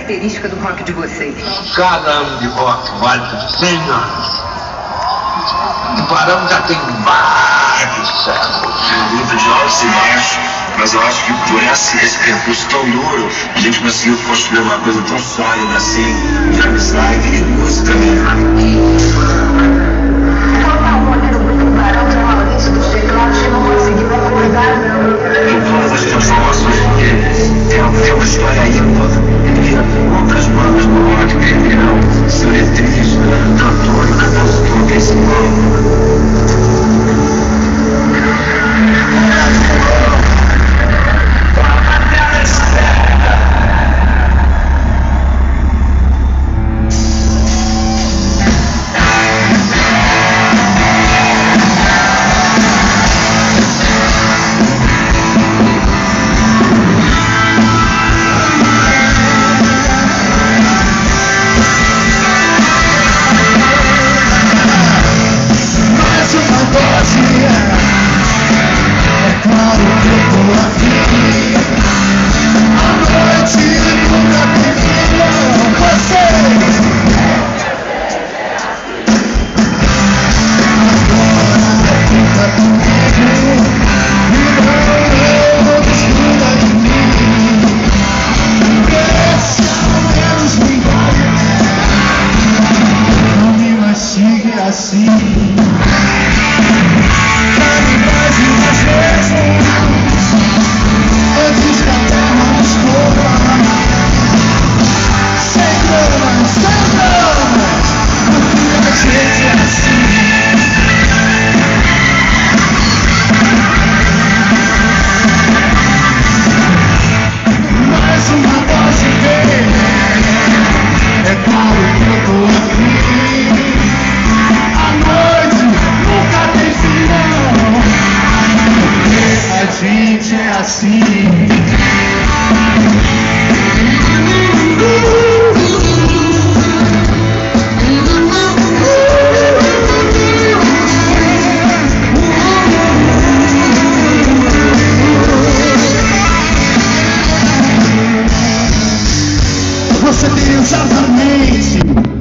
característica do rock de vocês? Cada ano de rock vale 100 anos. Tubarão já tem vários séculos. Luta de altos e baixos, mas eu acho que por esse percurso tão duro, a gente conseguiu construir uma coisa tão sólida assim, de amizade e de música mesmo. Em todas as transformações, porque tem uma história aí, outras bandas do rock perderam seu letrista, cantor, compositor, principal. Assim, cabe mais umas vezes antes que a terra nos cobra. Sem dramas, porque a gente é assim. Mais uma dose dele, é claro que eu tô aqui. A gente é assim. Você tem exatamente